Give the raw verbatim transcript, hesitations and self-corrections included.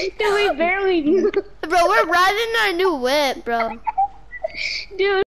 Dude, we barely knew. Bro, we're riding our new whip, bro. Dude.